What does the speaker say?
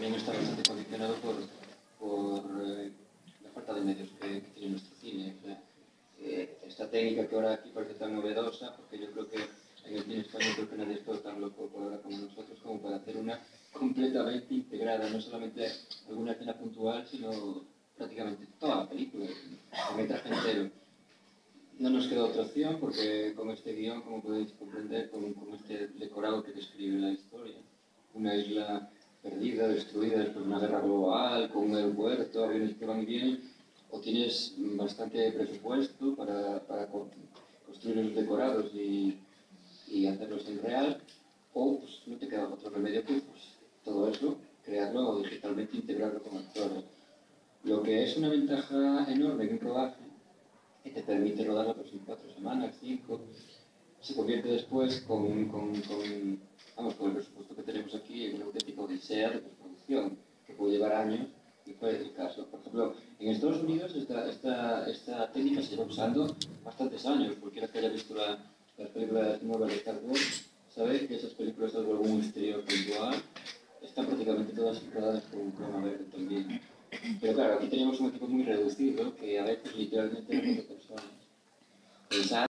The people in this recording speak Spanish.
también está bastante condicionado por la falta de medios que tiene nuestro cine. O sea, esta técnica que ahora aquí parece tan novedosa, porque yo creo que en el cine español creo que nadie está tan loco ahora como nosotros como para hacer una completamente integrada, no solamente alguna escena puntual, sino prácticamente toda la película, el metraje entero. No nos queda otra opción porque con este guión, como podéis comprender, con este decorado que describe la historia, una isla perdida, destruida después de una guerra global, con un aeropuerto, aviones que van y vienen, o tienes bastante presupuesto para construir los decorados y hacerlos en real, o pues, no te queda otro remedio que pues, todo eso, crearlo digitalmente, integrarlo con actores. Lo que es una ventaja enorme en un rodaje que te permite rodarla pues, en 4 semanas, 5, se convierte después vamos, con el presupuesto que tenemos aquí en una auténtica odisea de postproducción, que puede llevar años, y fue el caso. Por ejemplo, en Estados Unidos esta técnica se lleva usando bastantes años. Cualquiera que haya visto las películas nuevas de Star Wars sabe que esas películas, salvo algún misterio puntual, están prácticamente todas rodadas con croma verde también. Pero claro, aquí teníamos un equipo muy reducido que a veces literalmente eran 4 personas.